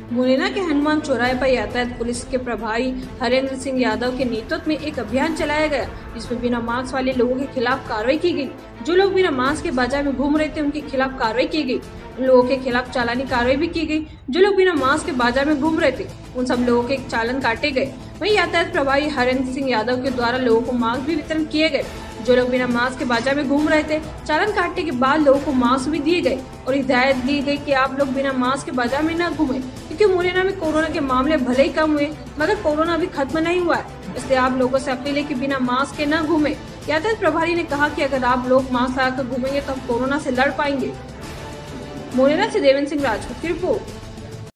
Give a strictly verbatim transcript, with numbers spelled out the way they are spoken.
मुरैना के हनुमान चौराहे पर यातायात पुलिस के प्रभारी हरेंद्र सिंह यादव के नेतृत्व में एक अभियान चलाया गया, जिसमें बिना मास्क वाले लोगों के खिलाफ कार्रवाई की गई। जो लोग बिना मास्क के बाजार में घूम रहे थे, उनके खिलाफ कार्रवाई की गई। उन लोगों के खिलाफ चालानी कार्रवाई भी की गई। जो लोग बिना मास्क के बाजार में घूम रहे थे, उन सब लोगों के चालान काटे गए। वहीं यातायात प्रभारी हरेंद्र सिंह यादव के द्वारा लोगों को मास्क भी वितरण किए गए। जो लोग बिना मास्क के बाजार में घूम रहे थे, चालान काटने के बाद लोगों को मास्क भी दिए गए और हिदायत दी गई कि आप लोग बिना मास्क के बाजार में न घूमें, क्योंकि मुरैना में कोरोना के मामले भले ही कम हुए, मगर कोरोना अभी खत्म नहीं हुआ है। इसलिए आप लोगों से अपील है कि बिना मास्क के न घूमें। यातायात प्रभारी ने कहा कि अगर आप लोग मास्क लगाकर घूमेंगे तो हम कोरोना से लड़ पाएंगे। मुरैना से देवेंद्र सिंह राजपूत की रिपोर्ट।